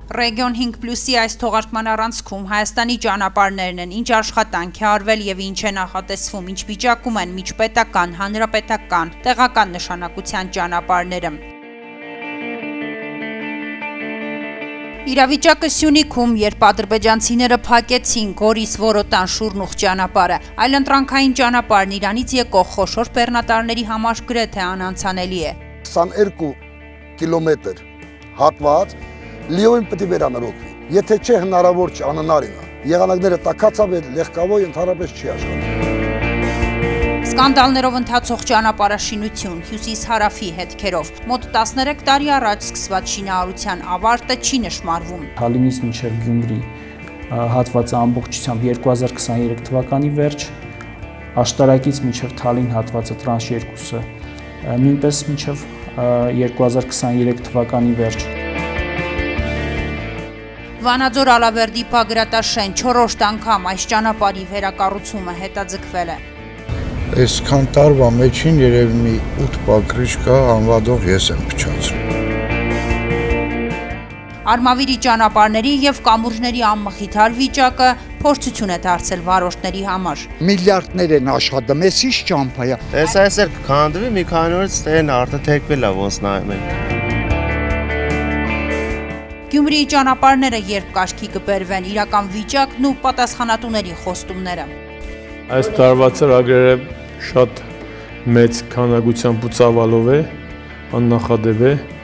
Ռեգիոն 5+-ի այս թողարկման առանցքում Հայաստանի ճանապարհներն են, ինչ աշխատանք է արվել եւ ինչ է նախատեսվում, ինչ վիճակում են միջպետական, հանրապետական, տեղական նշանակության ճանապարհները։ Իրավիճակը Սյունիքում, երբ ադրբեջանցիները փակեցին Գորիս-Որոտան Շուրնուղ ճանապարհը, այլընտրանքային ճանապարհն Իրանից եկող խոշոր բեռնատարների համար գրեթե անանցանելի է։ 22 կիլոմետր հատված լիովին պետք է վերանորոգվի։ Եթե չէ հնարավոր չէ, անհնարին է։ Եղանակները տաքացավ, լեղկավոր ընդհանրապես չի աշխատում։ Սկանդալներով ընթացող ճանապարհաշինություն, հյուսիս-հարավի հետքերով, մոտ 13 տարի առաջ սկսված շինարարության ավարտը չի նշմարվում։ Թալինից մինչև Գյումրի հատվածը ամբողջությամբ 2023 թվականի վերջ, Աշտարակից մինչև Թալին հատվածը տրանշ 2-ը նույնպես մինչև 2023 թվականի վերջ։ Վանաձոր Ալավերդի Բագրատաշեն 4-րդ անգամ այս ճանապարհի վերակառուցումը հետաձգվել է։ Այսքան տարվա մեջին երևի մի 8 բակրիչ կա, անվադող ես եմ փչացրել։ Արմավիրի ճանապարհների եւ կամուրջների անմխիթար վիճակը փորձություն է դարձել վարորդների համար։ Միլիարդներ են աշխատում, էս ինչ ճամփա է։ Այս էլ քանդվի մի քանի օրից ստեն արդեն թեքվել է ոնց նայում ենք։ Գյումրիի ճանապարհները երբ կարգի կբերվեն, իրական վիճակն ու պատասխանատուների խոստումները։ Այս տարվա ծրագրերը շատ մեծ քանակությամբ ու ծավալով է, աննախադեպ է։